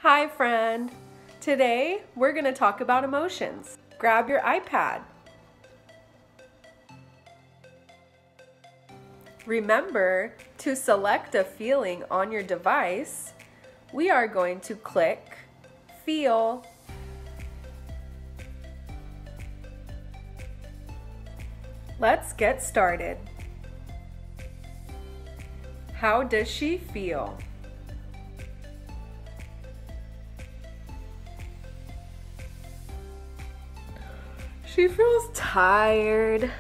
Hi friend! Today we're going to talk about emotions. Grab your iPad. Remember to select a feeling on your device. We are going to click Feel. Let's get started. How does she feel? She feels tired.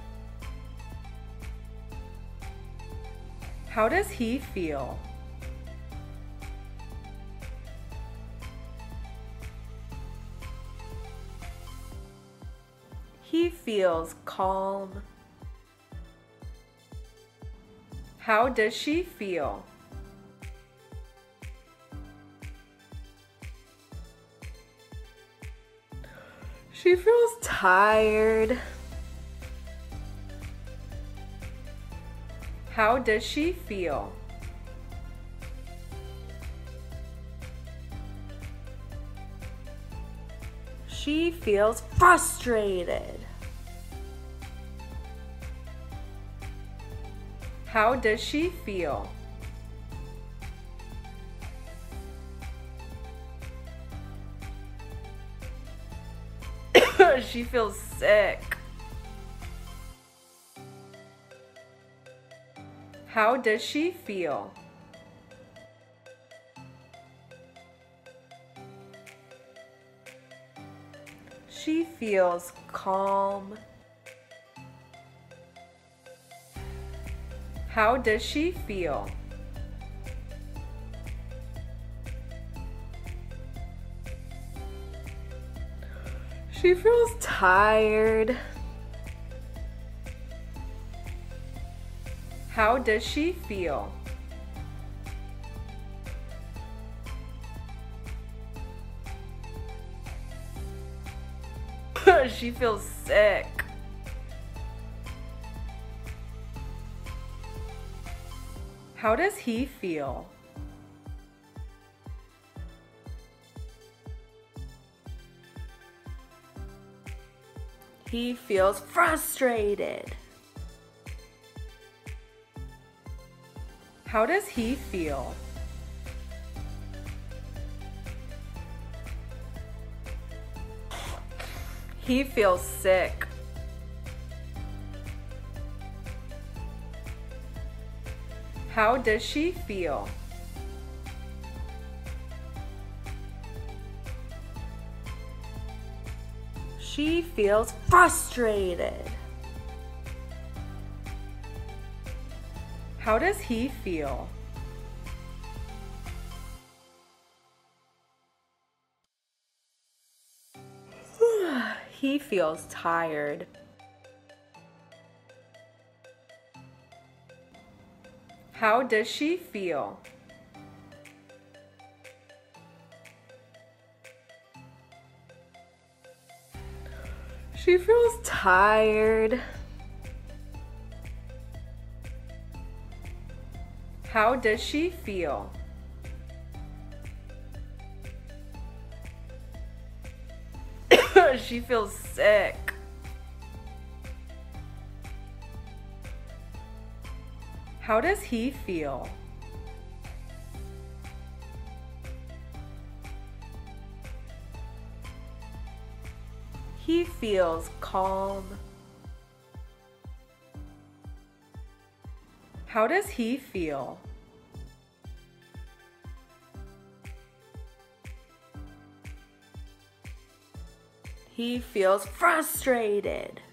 How does he feel? He feels calm. How does she feel? She feels tired. How does she feel? She feels frustrated. How does she feel? She feels sick. How does she feel? She feels calm. How does she feel? She feels tired. How does she feel? She feels sick. How does he feel? He feels frustrated. How does he feel? He feels sick. How does she feel? She feels frustrated. How does he feel? He feels tired. How does she feel? She feels tired. How does she feel? She feels sick. How does he feel? He feels calm. How does he feel? He feels frustrated.